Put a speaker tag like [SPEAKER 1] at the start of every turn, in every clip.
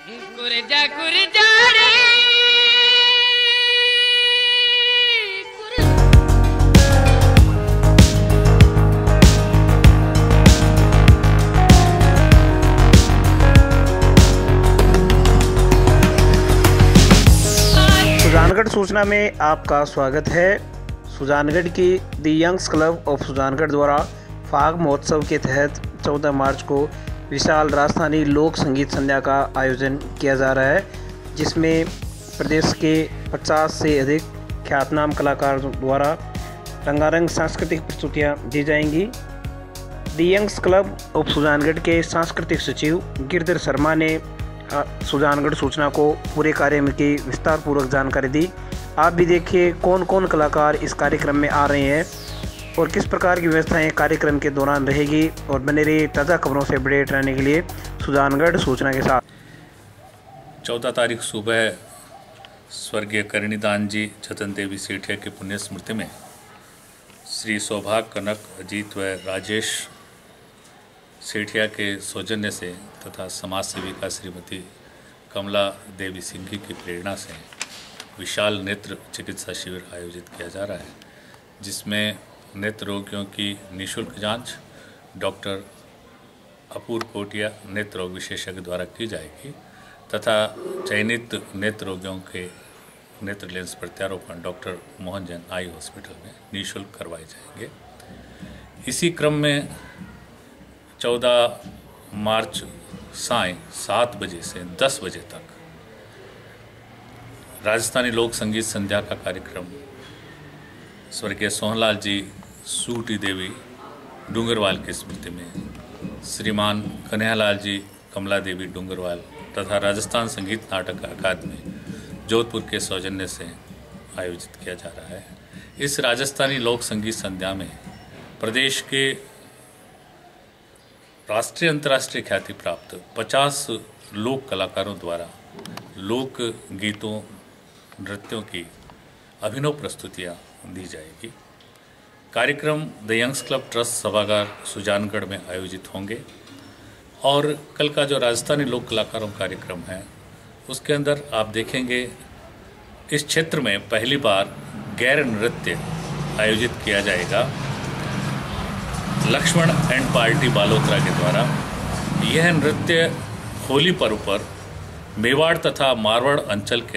[SPEAKER 1] गुरजा गुरजा रे
[SPEAKER 2] सुजानगढ़ सूचना में आपका स्वागत है। सुजानगढ़ की the youngs club of Sujangarh द्वारा फाग महोत्सव के तहत 14 मार्च को विशाल राजस्थानी लोक संगीत संध्या का आयोजन किया जा रहा है, जिसमें प्रदेश के 50 से अधिक ख्यातनाम कलाकारों द्वारा रंगारंग सांस्कृतिक प्रस्तुतियां दी जाएंगी। The youngs club of Sujangarh के सांस्कृतिक सचिव गिरधर शर्मा ने सुजानगढ़ सूचना को पूरे कार्यक्रम की विस्तार पूर्वक जानकारी दी। आप भी देखिए कौन कौन कलाकार इस कार्यक्रम में आ रहे हैं और किस प्रकार की व्यवस्थाएं कार्यक्रम के दौरान रहेगी, और बने रहिए ताज़ा खबरों से अपडेट रहने के लिए सुजानगढ़ सूचना के साथ।
[SPEAKER 3] 14 तारीख सुबह स्वर्गीय करणीदान जी छतन देवी सेठिया की पुण्य स्मृति में श्री सौभाग्य कनक अजीत व राजेश सेठिया के सौजन्य से तथा समाज सेविका श्रीमती कमला देवी सिंघी की प्रेरणा से विशाल नेत्र चिकित्सा शिविर आयोजित किया जा रहा है, जिसमें नेत्र रोगियों की निःशुल्क जांच डॉक्टर अपूर्व कोटिया नेत्र रोग विशेषज्ञ द्वारा की जाएगी तथा चयनित नेत्र रोगियों के नेत्र लेंस प्रत्यारोपण doctor Mohan Jain eye hospital में निःशुल्क करवाए जाएंगे। इसी क्रम में 14 मार्च सायं 7 बजे से 10 बजे तक राजस्थानी लोक संगीत संध्या का कार्यक्रम स्वर्गीय सोहनलाल जी सूटी देवी डूंगरवाल की स्मृति में श्रीमान कन्हैयालाल जी कमला देवी डूंगरवाल तथा राजस्थान संगीत नाटक अकादमी जोधपुर के सौजन्य से आयोजित किया जा रहा है। इस राजस्थानी लोक संगीत संध्या में प्रदेश के राष्ट्रीय अंतर्राष्ट्रीय ख्याति प्राप्त 50 लोक कलाकारों द्वारा लोक गीतों नृत्यों की अभिनव प्रस्तुतियां दी जाएगी। कार्यक्रम द यंग्स क्लब ट्रस्ट सभागार सुजानगढ़ में आयोजित होंगे और कल का जो राजस्थानी लोक कलाकारों कार्यक्रम है उसके अंदर आप देखेंगे इस क्षेत्र में पहली बार गैर नृत्य आयोजित किया जाएगा लक्ष्मण एंड पार्टी बालोतरा के द्वारा। यह नृत्य होली पर्व पर मेवाड़ तथा मारवाड़ अंचल के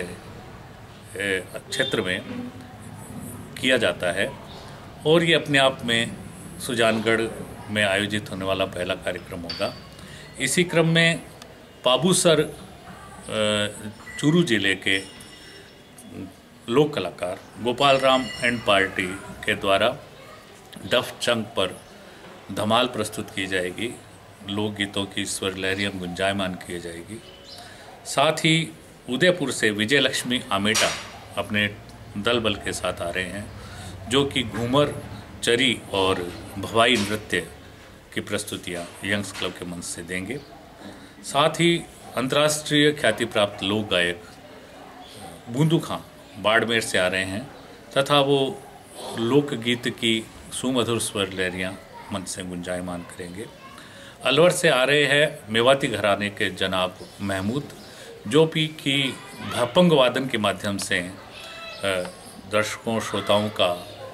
[SPEAKER 3] क्षेत्र में किया जाता है और ये अपने आप में सुजानगढ़ में आयोजित होने वाला पहला कार्यक्रम होगा। इसी क्रम में पाबूसर चूरू जिले के लोक कलाकार गोपाल राम एंड पार्टी के द्वारा डफ चंग पर धमाल प्रस्तुत की जाएगी। लोकगीतों की स्वर लहरियाँ गुंजायमान की जाएगी। साथ ही उदयपुर से विजय लक्ष्मी आमेटा अपने दल बल के साथ आ रहे हैं, जो कि घूमर चरी और भवाई नृत्य की प्रस्तुतियाँ यंग्स क्लब के मंच से देंगे। साथ ही अंतर्राष्ट्रीय ख्याति प्राप्त लोक गायक बूंदू खां बाड़मेर से आ रहे हैं तथा वो लोकगीत की सुमधुर स्वर लहरियाँ मंच से गुंजायमान करेंगे। अलवर से आ रहे हैं मेवाती घराने के जनाब महमूद, जो भी कि भपंग वादन के माध्यम से दर्शकों श्रोताओं का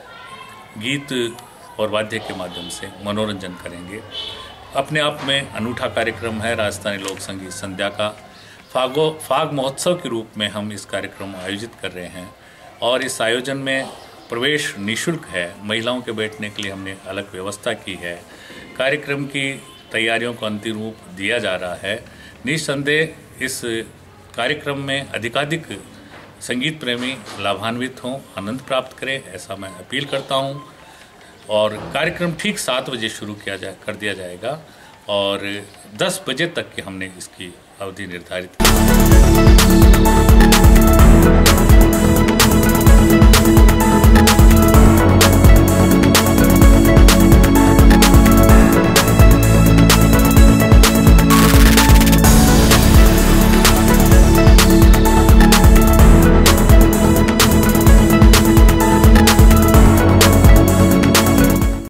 [SPEAKER 3] गीत और वाद्य के माध्यम से मनोरंजन करेंगे। अपने आप में अनूठा कार्यक्रम है राजस्थानी लोक संगीत संध्या का। फाग महोत्सव के रूप में हम इस कार्यक्रम आयोजित कर रहे हैं और इस आयोजन में प्रवेश निःशुल्क है। महिलाओं के बैठने के लिए हमने अलग व्यवस्था की है। कार्यक्रम की तैयारियों को अंतिम रूप दिया जा रहा है। निस्संदेह इस कार्यक्रम में अधिकाधिक संगीत प्रेमी लाभान्वित हों, आनंद प्राप्त करें, ऐसा मैं अपील करता हूं। और कार्यक्रम ठीक 7 बजे शुरू कर दिया जाएगा और 10 बजे तक की हमने इसकी अवधि निर्धारित की।